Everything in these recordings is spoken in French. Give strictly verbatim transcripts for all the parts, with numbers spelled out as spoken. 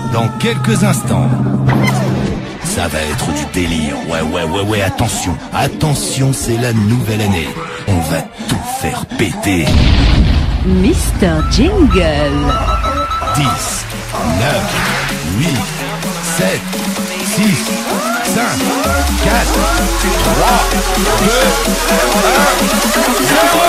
dans quelques instants. Ça va être du délire. Ouais, ouais, ouais, ouais, attention. Attention, c'est la nouvelle année. On va tout faire péter. Mister Jingle. dix, neuf, huit, sept, six, cinq, quatre, trois, deux, un, zéro.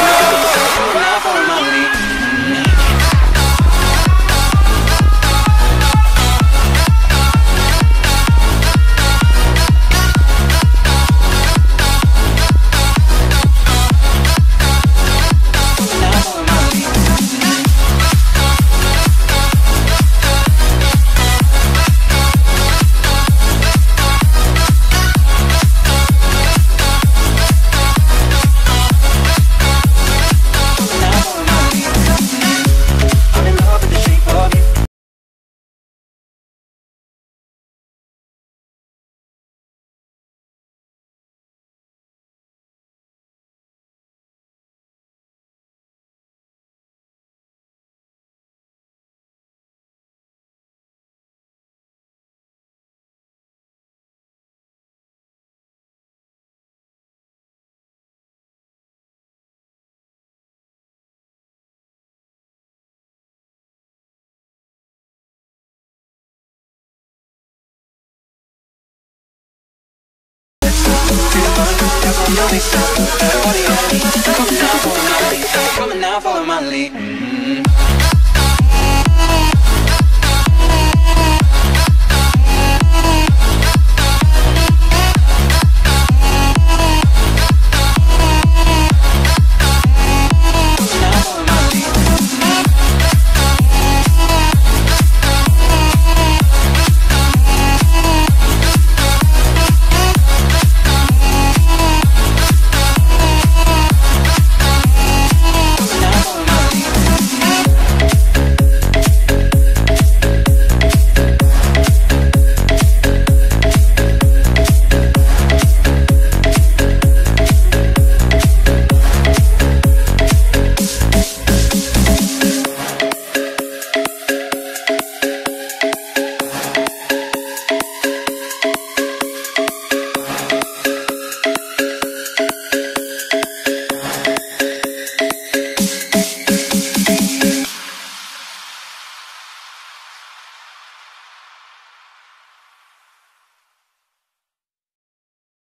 Come now, follow my lead.